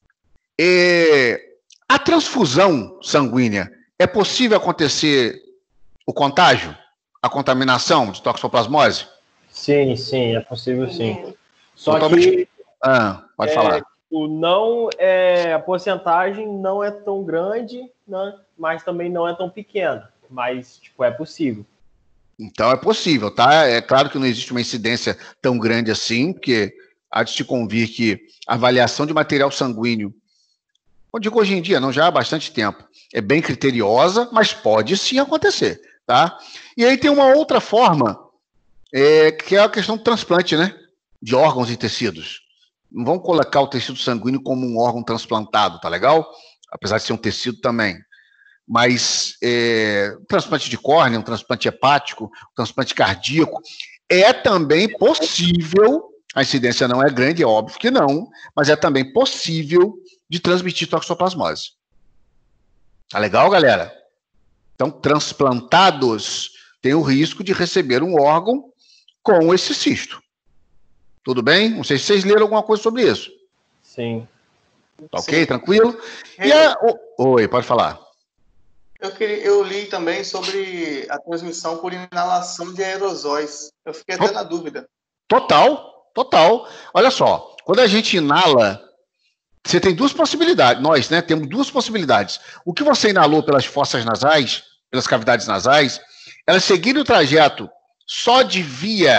E a transfusão sanguínea, é possível acontecer o contágio, a contaminação de toxoplasmose? Sim, sim, é possível sim. Só Totalmente... que ah, pode é, falar. O não é, a porcentagem não é tão grande, né, mas também não é tão pequena. Mas, tipo, é possível. Então é possível, tá? É claro que não existe uma incidência tão grande assim, porque há de se convir que a avaliação de material sanguíneo, eu digo hoje em dia, não, já há bastante tempo, é bem criteriosa, mas pode sim acontecer, tá? E aí tem uma outra forma, é, que é a questão do transplante, né? De órgãos e tecidos. Não vamos colocar o tecido sanguíneo como um órgão transplantado, tá legal? Apesar de ser um tecido também. Mas é, um transplante de córnea, um transplante hepático, um transplante cardíaco, é também possível, a incidência não é grande, é óbvio que não, mas é também possível de transmitir toxoplasmose. Tá legal, galera? Então, transplantados têm o risco de receber um órgão com esse cisto. Tudo bem? Não sei se vocês leram alguma coisa sobre isso. Sim. Tá ok? Sim. Tranquilo? E a... Oi, pode falar. Eu, queria, eu li também sobre a transmissão por inalação de aerosóis. Eu fiquei até na dúvida. Total, total. Olha só, quando a gente inala, você tem duas possibilidades. Nós, né, temos duas possibilidades. O que você inalou pelas fossas nasais, pelas cavidades nasais, elas seguirem o trajeto só de via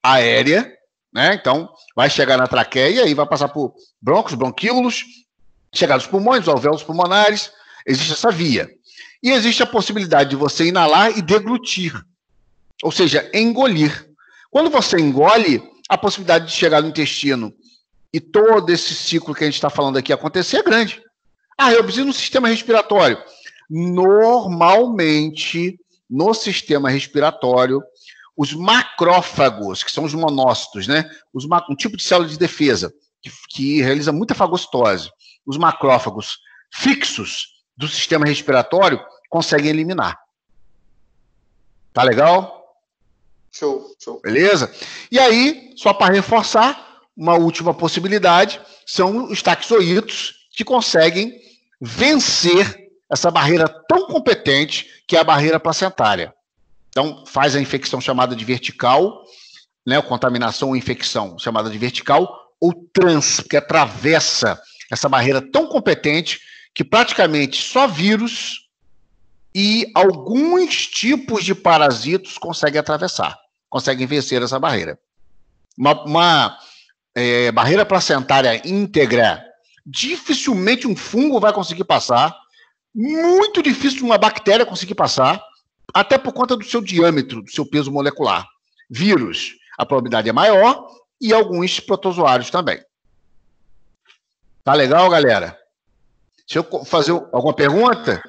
aérea, né? Então, vai chegar na traqueia e vai passar por broncos, bronquíolos, chegar nos pulmões, alvéolos pulmonares. Existe essa via. E existe a possibilidade de você inalar e deglutir, ou seja, engolir. Quando você engole, a possibilidade de chegar no intestino e todo esse ciclo que a gente está falando aqui acontecer é grande. Ah, eu preciso no sistema respiratório. Normalmente, no sistema respiratório, os macrófagos, que são os monócitos, né? Os, um tipo de célula de defesa, que, que realiza muita fagocitose. Os macrófagos fixos do sistema respiratório conseguem eliminar. Tá legal? Show, show. Beleza? E aí, só para reforçar, uma última possibilidade são os taxoítos, que conseguem vencer essa barreira tão competente que é a barreira placentária. Então, faz a infecção chamada de vertical, né, a contaminação ou infecção chamada de vertical, ou trans, que atravessa essa barreira tão competente que praticamente só vírus e alguns tipos de parasitos conseguem atravessar, conseguem vencer essa barreira. Uma, uma é, barreira placentária íntegra, dificilmente um fungo vai conseguir passar, muito difícil uma bactéria conseguir passar, até por conta do seu diâmetro, do seu peso molecular. Vírus, a probabilidade é maior, e alguns protozoários também. Tá legal, galera? Deixa eu fazer alguma pergunta?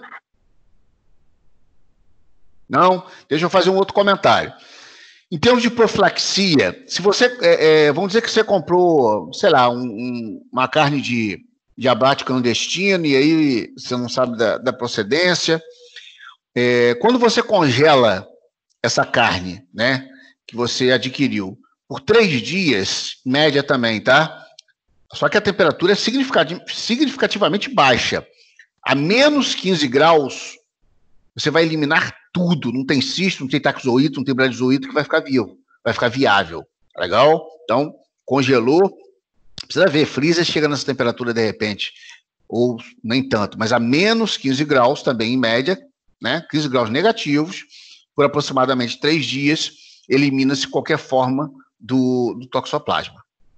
Não? Deixa eu fazer um outro comentário. Em termos de profilaxia, se você, é, é, vamos dizer que você comprou, sei lá, um, um, uma carne de, de abate clandestino, e aí você não sabe da, da procedência. É, quando você congela essa carne, né, que você adquiriu, por três dias, média também, tá? Só que a temperatura é significativamente baixa. A menos quinze graus, você vai eliminar tudo. Não tem cisto, não tem taxoíto, não tem bradizoíto que vai ficar vivo, vai ficar viável. Legal? Então, congelou. Precisa ver, freezer chega nessa temperatura de repente, ou nem tanto, mas a menos quinze graus também, em média, né? quinze graus negativos, por aproximadamente três dias, elimina-se qualquer forma do, do toxoplasma.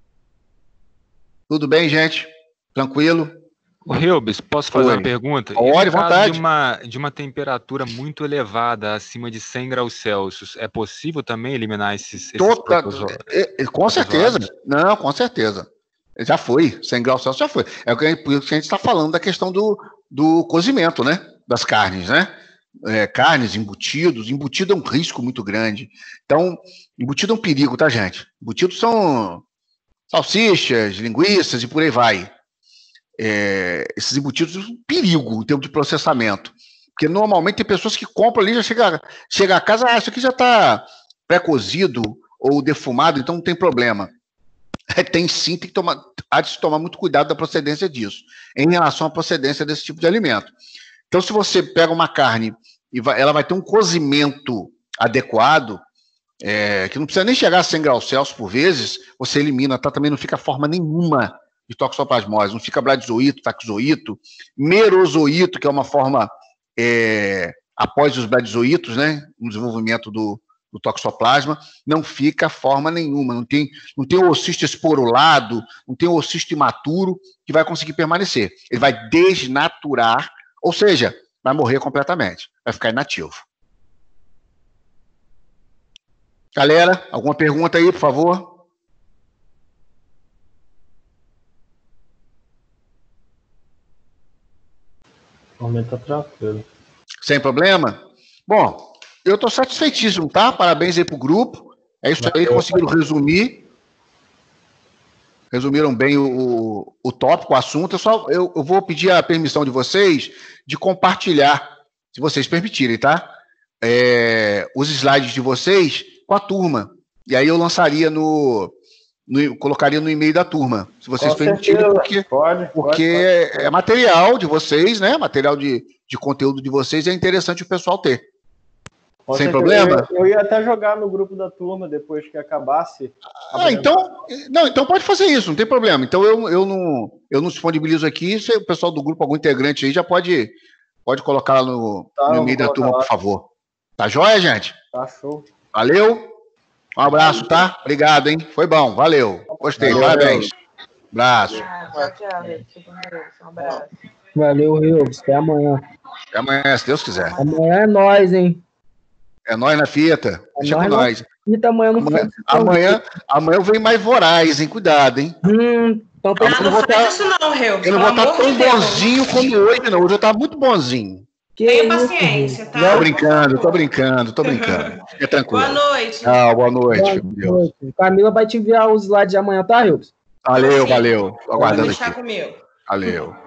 Tudo bem, gente? Tranquilo? O Reubens, posso fazer Oi. uma pergunta? Pode, e no caso vontade. De uma, de uma temperatura muito elevada, acima de cem graus Celsius, é possível também eliminar esses, esses Tota, protozo- é, é, com certeza. Não, com certeza. Já foi. cem graus Celsius já foi. É o que a gente, por isso que a gente está falando da questão do, do cozimento, né? Das carnes, né? É, carnes, embutidos. Embutido é um risco muito grande. Então, embutido é um perigo, tá, gente? Embutidos são salsichas, linguiças e por aí vai. É, esses embutidos são um perigo em termos de processamento. Porque normalmente tem pessoas que compram ali, já chega, chega a casa, ah, isso aqui já está pré-cozido ou defumado, então não tem problema. É, tem sim, tem que tomar, há de se tomar muito cuidado da procedência disso, em relação à procedência desse tipo de alimento. Então, se você pega uma carne e vai, ela vai ter um cozimento adequado, é, que não precisa nem chegar a cem graus Celsius por vezes, você elimina, tá? Também não fica forma nenhuma de toxoplasmose, não fica bradizoíto, taxoíto, merozoíto, que é uma forma é, após os bradizoítos, né, no desenvolvimento do, do toxoplasma, não fica forma nenhuma, não tem, não tem o oocisto esporulado, não tem o oocisto imaturo que vai conseguir permanecer. Ele vai desnaturar, ou seja, vai morrer completamente, vai ficar inativo. Galera, alguma pergunta aí, por favor? O momento tá tranquilo. Sem problema? Bom, eu estou satisfeitíssimo, tá? Parabéns aí pro grupo. É isso aí, conseguiram resumir. Resumiram bem o, o tópico, o assunto. Eu, só, eu, eu vou pedir a permissão de vocês de compartilhar, se vocês permitirem, tá? É, os slides de vocês com a turma. E aí eu lançaria no... No, colocaria no e-mail da turma, se vocês Com permitirem, certeza. porque, Pode, porque pode, pode. é material de vocês, né? Material de, de conteúdo de vocês, é interessante o pessoal ter. Com Sem certeza. problema? Eu, eu ia até jogar no grupo da turma depois que acabasse. Ah, então, não, então pode fazer isso, não tem problema. Então eu, eu, não, eu não disponibilizo aqui, se o pessoal do grupo, algum integrante aí, já pode, pode colocar lá no, Tá, no eu e-mail vou da turma, colocar por favor. Tá joia, gente? Tá show. Valeu. Um abraço, tá? Obrigado, hein? Foi bom, valeu. Gostei, Valeu, parabéns. Abraço. Ah, tchau, tchau, gente. Fica com Deus. Um abraço. Valeu, Rilves. Até amanhã. Até amanhã, se Deus quiser. Amanhã é nós, hein? É nós na fita. Deixa com nós. E amanhã no Amanhã, amanhã, amanhã eu venho mais voraz, hein? Cuidado, hein? Hum, então Eu Ah, não não vou faz tá- isso não, Reus. Eu não vou Pelo estar amor tão de Deus. bonzinho como hoje, não. Hoje eu tava muito bonzinho. que Tenha isso, paciência, tá? Tô brincando, tô brincando, tô brincando. Fica tranquilo. Boa noite. Tchau, boa noite. Boa fico com Deus. noite. Camila vai te enviar os slides de amanhã, tá, Rilves? Valeu, Sim. valeu. Tô Pode aguardando deixar aqui. comigo. Valeu.